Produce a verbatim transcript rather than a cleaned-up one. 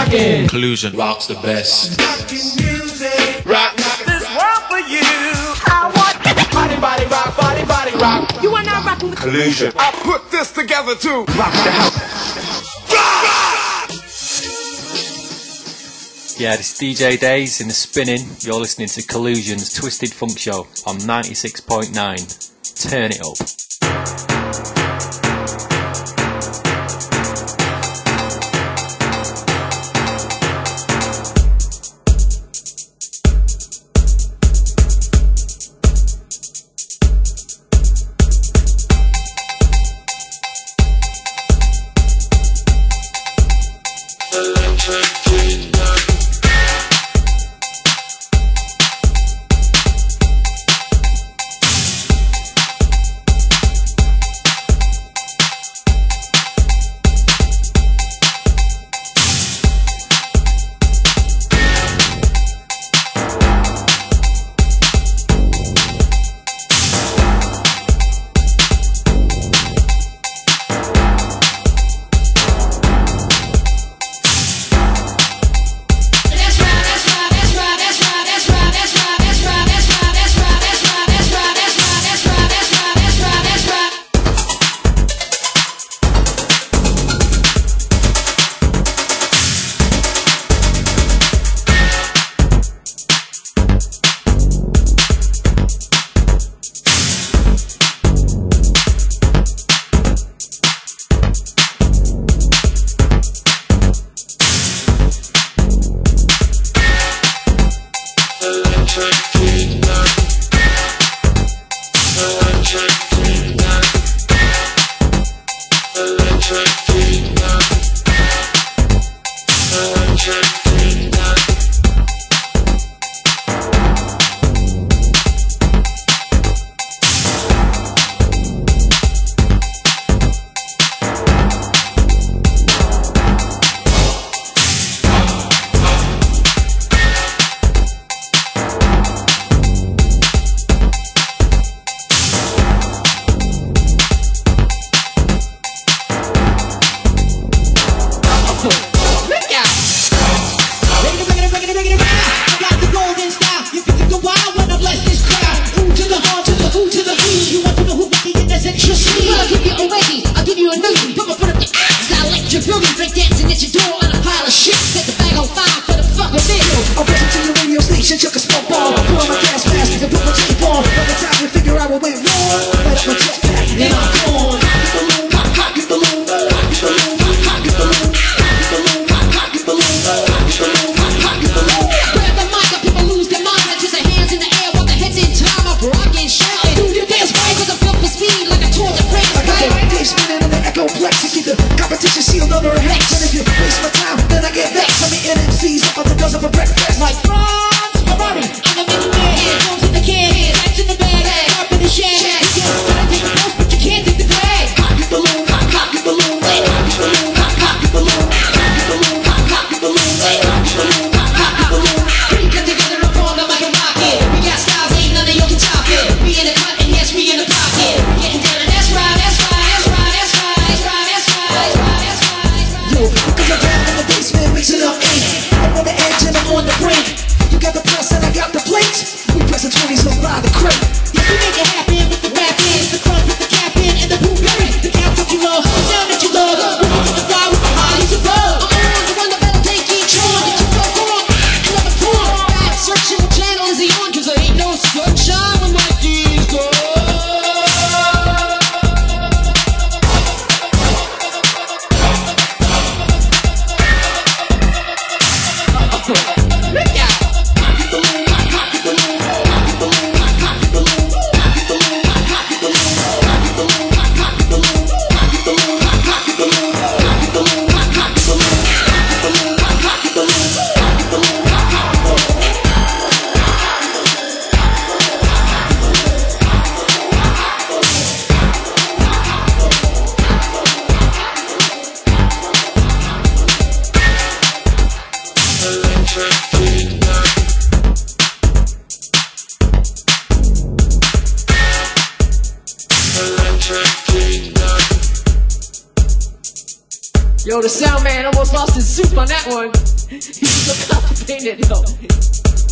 rockin'. Collusion rocks the best. Rock this world for you. I want body, body rock, body, body rock. You are now rocking with Collusion. I put this together too. Rock the house. Yeah, this is D J Days in the spinning. You're listening to Collusion's Twisted Funk Show on ninety-six point nine. Turn it up. Yo, the sound man almost lost his soup on that one. He just looked up to paint it, yo.